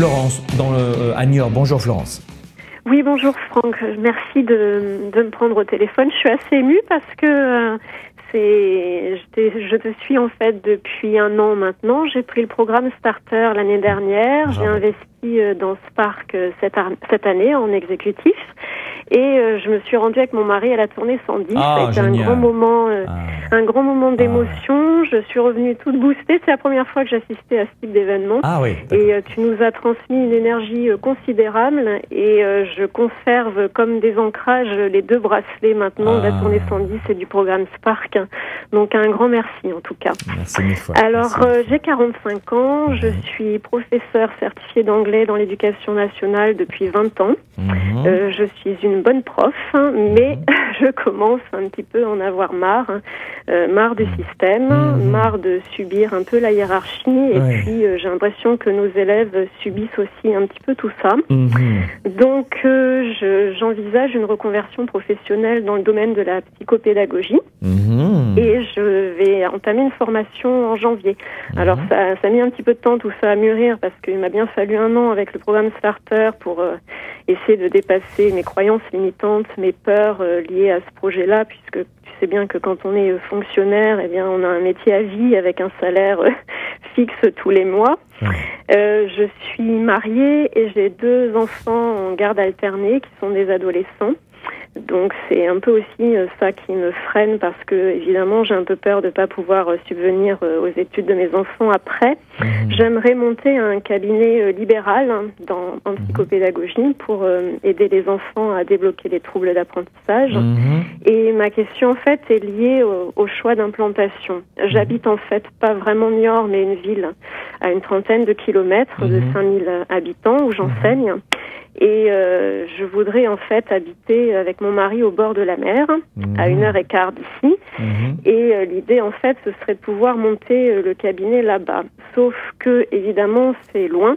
Florence à Niort. Bonjour Florence. Oui, bonjour Franck. Merci de me prendre au téléphone. Je suis assez émue parce que je te suis en fait depuis 1 an maintenant. J'ai pris le programme Starter l'année dernière. J'ai investi dans Spark cette année en exécutif. Et je me suis rendue avec mon mari à la tournée 110. Ça a été un grand moment d'émotion. Je suis revenue toute boostée. C'est la première fois que j'assistais à ce type d'événement. Et tu nous as transmis une énergie considérable. Et je conserve comme des ancrages les 2 bracelets maintenant de la tournée 110 et du programme Spark. Donc un grand merci en tout cas. Merci mille fois. Alors j'ai 45 ans. Je suis professeure certifiée d'anglais dans l'éducation nationale depuis 20 ans. Je suis une bonne prof, mais je commence un petit peu à en avoir marre. Marre du système, marre de subir un peu la hiérarchie, et puis j'ai l'impression que nos élèves subissent aussi un petit peu tout ça. Donc j'envisage une reconversion professionnelle dans le domaine de la psychopédagogie, et je vais entamer une formation en janvier. Alors ça a mis un petit peu de temps tout ça à mûrir, parce qu'il m'a bien fallu 1 an avec le programme Starter pour essayer de dépasser mes croyances limitantes, mes peurs liées à ce projet-là, puisque tu sais bien que quand on est fonctionnaire, eh bien, on a un métier à vie avec un salaire fixe tous les mois. Je suis mariée et j'ai 2 enfants en garde alternée qui sont des adolescents. Donc c'est un peu aussi ça qui me freine, parce que évidemment j'ai un peu peur de pas pouvoir subvenir aux études de mes enfants après. J'aimerais monter un cabinet libéral en psychopédagogie pour aider les enfants à débloquer les troubles d'apprentissage. Et ma question en fait est liée au choix d'implantation. J'habite en fait pas vraiment Niort, mais une ville à une 30aine de kilomètres de 5000 habitants où j'enseigne. Et je voudrais en fait habiter avec mon mari au bord de la mer, à 1h15 d'ici. Et l'idée en fait, ce serait de pouvoir monter le cabinet là-bas. Sauf que évidemment, c'est loin.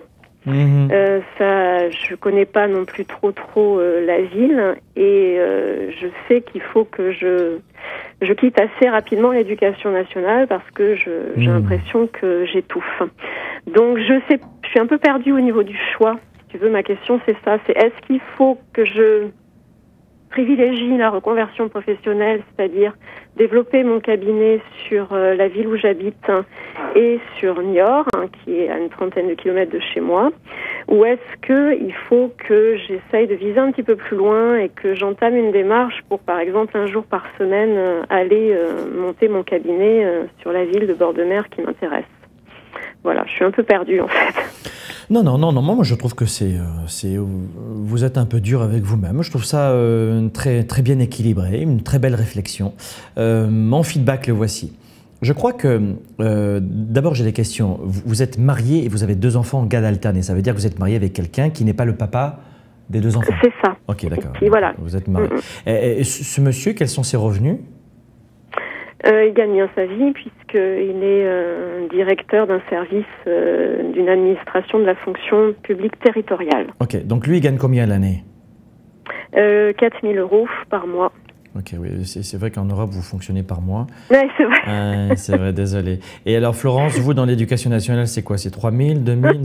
Je connais pas non plus trop la ville, et je sais qu'il faut que je quitte assez rapidement l'éducation nationale, parce que j'ai l'impression que j'étouffe. Donc je suis un peu perdue au niveau du choix. Ma question c'est ça, c'est est-ce qu'il faut que je privilégie la reconversion professionnelle, c'est-à-dire développer mon cabinet sur la ville où j'habite et sur Niort, qui est à une 30aine de kilomètres de chez moi, ou est-ce qu'il faut que j'essaye de viser un petit peu plus loin et que j'entame une démarche pour, par exemple, 1 jour par semaine, aller monter mon cabinet sur la ville de bord de mer qui m'intéresse. Voilà, je suis un peu perdue en fait. Non, moi je trouve que vous êtes un peu dur avec vous-même. Je trouve ça très, très bien équilibré, une très belle réflexion. Mon feedback, le voici. Je crois que, d'abord j'ai des questions. Vous êtes marié et vous avez 2 enfants en garde alternée. Ça veut dire que vous êtes marié avec quelqu'un qui n'est pas le papa des 2 enfants. C'est ça. Ok, d'accord. Voilà. Vous êtes marié. Et ce monsieur, quels sont ses revenus ? Il gagne bien sa vie puisqu'il est directeur d'un service d'une administration de la fonction publique territoriale. Ok, donc lui il gagne combien l'année ? 4 000 € par mois. Ok, oui, c'est vrai qu'en Europe vous fonctionnez par mois. Oui, c'est vrai. C'est vrai, désolé. Et alors Florence, vous dans l'éducation nationale c'est quoi ? C'est 3 000, 2 000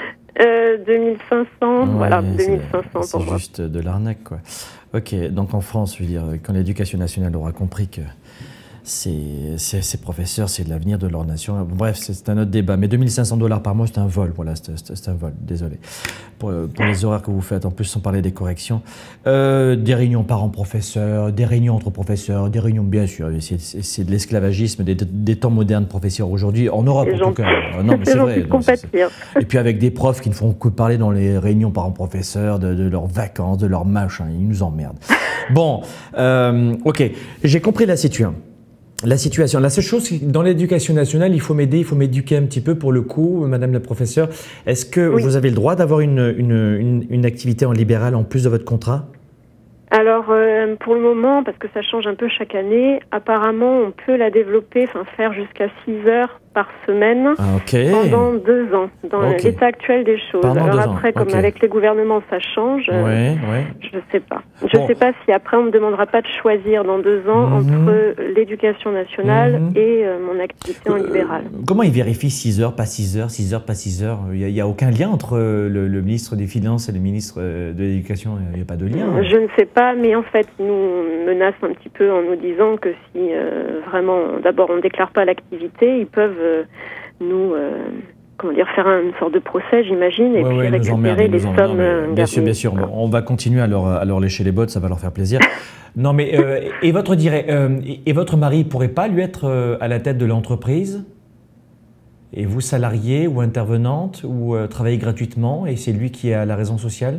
2500, voilà, 2500 pour moi. C'est juste de l'arnaque, quoi. Ok, donc en France, je veux dire, quand l'éducation nationale aura compris que ces professeurs, c'est l'avenir de leur nation. Bref, c'est un autre débat. Mais 2 500 $ par mois, c'est un vol. Voilà, c'est un vol. Désolé. Pour les horaires que vous faites, en plus, sans parler des corrections. Des réunions parents-professeurs, des réunions entre professeurs, des réunions, bien sûr. C'est de l'esclavagisme des temps modernes professeurs aujourd'hui, en Europe en tout cas. Non, mais c'est vrai. Et puis avec des profs qui ne font que parler dans les réunions parents-professeurs de leurs vacances, de leurs machins. Ils nous emmerdent. Bon, ok. J'ai compris la situation. La situation. La seule chose, c'est que dans l'éducation nationale, il faut m'aider, il faut m'éduquer un petit peu pour le coup, Madame la professeure. Est-ce que vous avez le droit d'avoir une activité en libéral en plus de votre contrat ? Alors, pour le moment, parce que ça change un peu chaque année, apparemment, on peut la développer, faire jusqu'à 6 heures par semaine pendant 2 ans, dans l'état actuel des choses. Pendant Alors 2 ans. après, comme avec les gouvernements, ça change, je ne sais pas. Je ne sais pas si après, on ne me demandera pas de choisir dans 2 ans entre l'éducation nationale et mon activité en libéral. Comment ils vérifient 6 heures, pas 6 heures, 6 heures, pas 6 heures? Il n'y a aucun lien entre le ministre des Finances et le ministre de l'Éducation? Il n'y a pas de lien? Je ne sais pas, mais en fait, ils nous menacent un petit peu en nous disant que si vraiment, d'abord, on ne déclare pas l'activité, ils peuvent nous faire une sorte de procès, j'imagine, et puis récupérer les sommes. Bien sûr, bien sûr. On va continuer à leur lécher les bottes, ça va leur faire plaisir. Non, mais et votre mari pourrait pas lui être à la tête de l'entreprise? Et vous, salariée ou intervenante, ou travailler gratuitement, et c'est lui qui a la raison sociale?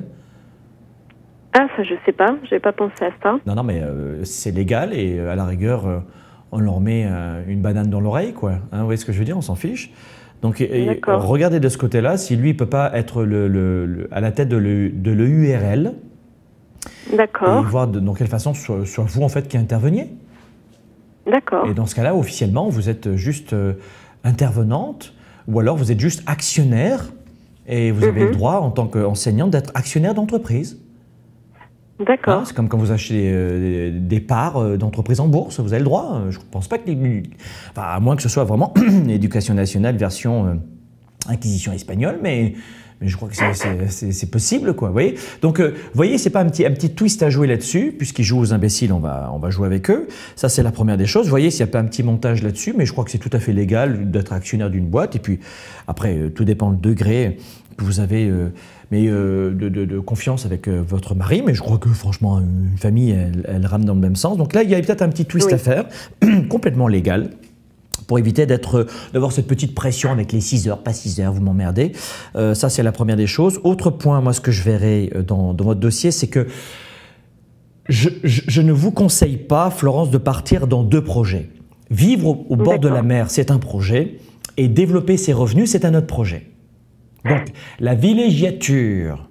Ah, ça, je sais pas. J'ai pas pensé à ça. Non, non, mais c'est légal, et à la rigueur, on leur met une banane dans l'oreille, quoi. Hein, vous voyez ce que je veux dire? On s'en fiche. Donc, regardez de ce côté-là, si lui ne peut pas être à la tête de l'EURL, d'accord, et voir dans quelle façon soit vous, en fait, qui interveniez. D'accord. Et dans ce cas-là, officiellement, vous êtes juste intervenante, ou alors vous êtes juste actionnaire, et vous avez le droit, en tant qu'enseignante, d'être actionnaire d'entreprise. D'accord. Hein, c'est comme quand vous achetez des parts d'entreprise en bourse, vous avez le droit. Je ne pense pas que... Enfin, à moins que ce soit vraiment l'éducation nationale version acquisition espagnole, mais je crois que c'est possible, quoi. Vous voyez? Donc, vous voyez, c'est pas un petit twist à jouer là-dessus, puisqu'ils jouent aux imbéciles, on va jouer avec eux. Ça, c'est la première des choses. Vous voyez, s'il n'y a pas un petit montage là-dessus, mais je crois que c'est tout à fait légal d'être actionnaire d'une boîte. Et puis, après, tout dépend le degré que vous avez... de confiance avec votre mari, mais je crois que franchement, une famille, elle rame dans le même sens. Donc là, il y a peut-être un petit twist à faire, complètement légal, pour éviter d'avoir cette petite pression avec les 6 heures, pas 6 heures, vous m'emmerdez. Ça, c'est la première des choses. Autre point, moi, ce que je verrai dans votre dossier, c'est que je ne vous conseille pas, Florence, de partir dans 2 projets. Vivre au bord de la mer, c'est un projet, et développer ses revenus, c'est un autre projet. Donc, la villégiature,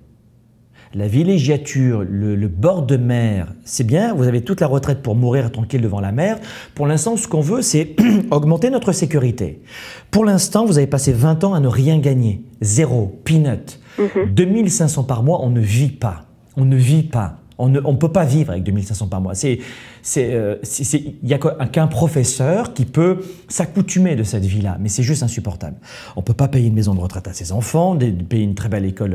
le bord de mer, c'est bien, vous avez toute la retraite pour mourir tranquille devant la mer. Pour l'instant, ce qu'on veut, c'est augmenter notre sécurité. Pour l'instant, vous avez passé 20 ans à ne rien gagner. 0, peanut. 2500 par mois, on ne vit pas. On ne vit pas. On ne peut pas vivre avec 2500 par mois. Il n'y a qu'un professeur qui peut s'accoutumer de cette vie-là, mais c'est juste insupportable. On ne peut pas payer une maison de retraite à ses enfants, payer une très belle école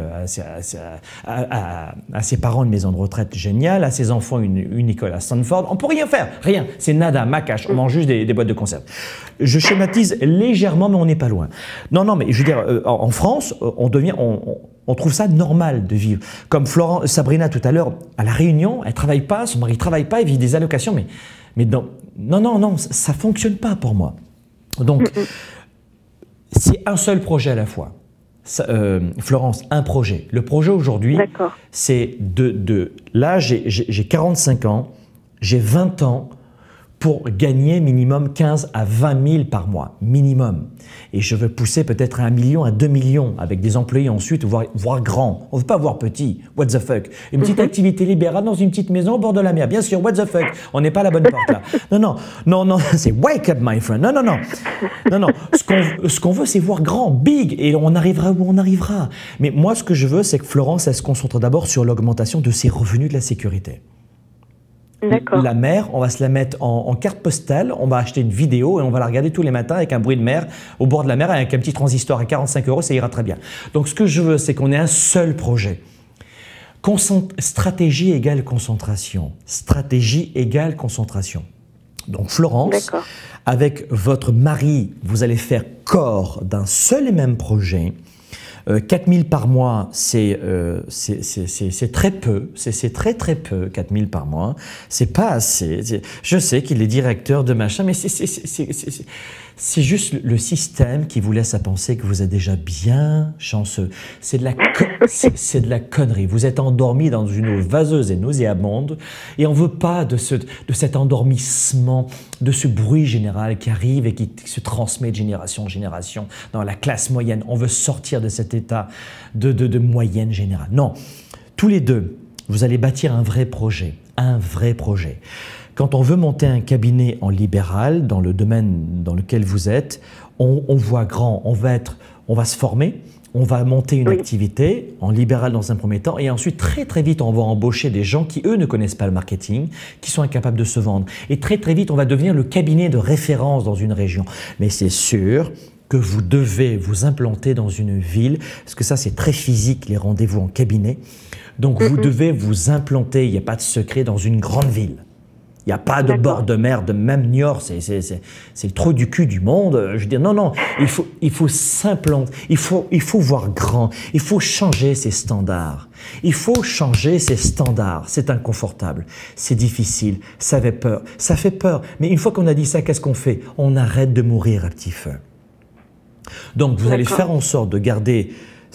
à ses parents, une maison de retraite géniale, à ses enfants une école à Stanford. On ne peut rien faire, rien. C'est nada, macache, on mange juste des boîtes de conserve. Je schématise légèrement, mais on n'est pas loin. Non, mais je veux dire, en France, on trouve ça normal de vivre. Comme Sabrina tout à l'heure, à La Réunion, elle ne travaille pas, son mari ne travaille pas, il vit des allocations, mais non, ça ne fonctionne pas pour moi. Donc, c'est un seul projet à la fois. Florence, un projet. Le projet aujourd'hui, c'est là, j'ai 45 ans, j'ai 20 ans, pour gagner minimum 15 à 20 000 par mois, minimum. Et je veux pousser peut-être à 1 million, à 2 millions, avec des employés ensuite, voir grand. On ne veut pas voir petit, what the fuck. Une petite activité libérale dans une petite maison au bord de la mer, bien sûr, what the fuck. On n'est pas à la bonne porte là. Non, c'est wake up my friend. Non. Ce qu'on veut, c'est voir grand, big, et on arrivera où on arrivera. Mais moi, ce que je veux, c'est que Florence, elle se concentre d'abord sur l'augmentation de ses revenus de la sécurité. La mer, on va se la mettre en carte postale, on va acheter une vidéo et on va la regarder tous les matins avec un bruit de mer au bord de la mer avec un petit transistor à 45 €, ça ira très bien. Donc ce que je veux, c'est qu'on ait un seul projet. Stratégie égale concentration. Stratégie égale concentration. Donc Florence, avec votre mari, vous allez faire corps d'un seul et même projet. 4 000 par mois, c'est très peu, c'est très peu, 4 000 par mois, c'est pas assez. Je sais qu'il est directeur de machin, mais c'est juste le système qui vous laisse à penser que vous êtes déjà bien chanceux. C'est de la connerie. Vous êtes endormi dans une eau vaseuse et nauséabonde et on ne veut pas de cet endormissement, de ce bruit général qui arrive et qui se transmet de génération en génération dans la classe moyenne. On veut sortir de cet état de moyenne générale. Non, tous les deux, vous allez bâtir un vrai projet. Quand on veut monter un cabinet en libéral, dans le domaine dans lequel vous êtes, on voit grand, on va se former, on va monter une activité en libéral dans un premier temps et ensuite très très vite on va embaucher des gens qui eux ne connaissent pas le marketing, qui sont incapables de se vendre. Et très très vite on va devenir le cabinet de référence dans une région. Mais c'est sûr que vous devez vous implanter dans une ville, parce que ça c'est très physique les rendez-vous en cabinet. Donc vous devez vous implanter, il n'y a pas de secret, dans une grande ville. Il n'y a pas de bord de mer, de même Niort, c'est le trou du cul du monde. Je veux dire, non, il faut s'implanter, il faut voir grand, il faut changer ses standards. Il faut changer ses standards. C'est inconfortable, c'est difficile, ça fait peur. Mais une fois qu'on a dit ça, qu'est-ce qu'on fait? On arrête de mourir à petit feu. Donc vous allez faire en sorte de garder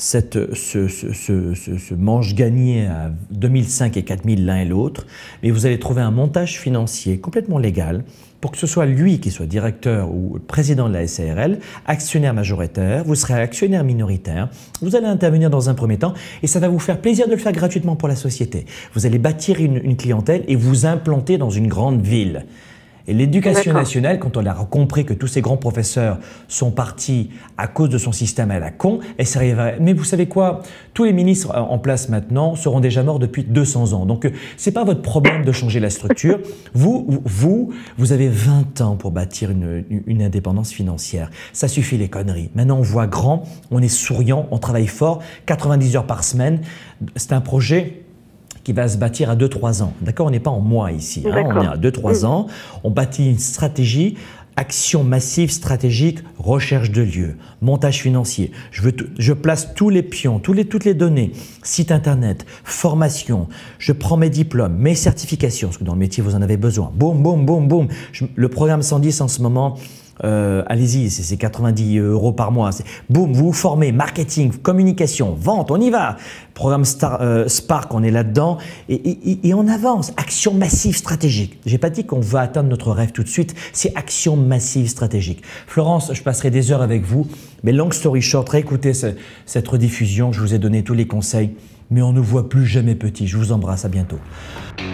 ce manche gagné à 2005 et 4000 l'un et l'autre, mais vous allez trouver un montage financier complètement légal pour que ce soit lui qui soit directeur ou président de la SARL, actionnaire majoritaire, vous serez actionnaire minoritaire, vous allez intervenir dans un premier temps et ça va vous faire plaisir de le faire gratuitement pour la société. Vous allez bâtir une clientèle et vous implanter dans une grande ville. Et l'éducation nationale, quand on a compris que tous ces grands professeurs sont partis à cause de son système à la con, elle s'arrive. Mais vous savez quoi? Tous les ministres en place maintenant seront déjà morts depuis 200 ans. Donc, ce n'est pas votre problème de changer la structure. Vous avez 20 ans pour bâtir une indépendance financière. Ça suffit les conneries. Maintenant, on voit grand, on est souriant, on travaille fort, 90 heures par semaine. C'est un projet qui va se bâtir à 2-3 ans. D'accord? On n'est pas en mois ici, hein? On est à 2-3 ans. On bâtit une stratégie, action massive stratégique, recherche de lieux, montage financier. Je place tous les pions, toutes les données, site internet, formation. Je prends mes diplômes, mes certifications, parce que dans le métier, vous en avez besoin. Boum, boum, boum, boum. Le programme 110 en ce moment, allez-y, c'est 90 € par mois. Boum, vous vous formez, marketing, communication, vente, on y va. Programme Spark, on est là-dedans et on avance. Action massive stratégique. J'ai pas dit qu'on va atteindre notre rêve tout de suite, c'est action massive stratégique. Florence, je passerai des heures avec vous, mais long story short, réécoutez cette rediffusion, je vous ai donné tous les conseils, mais on ne voit plus jamais petit. Je vous embrasse, à bientôt.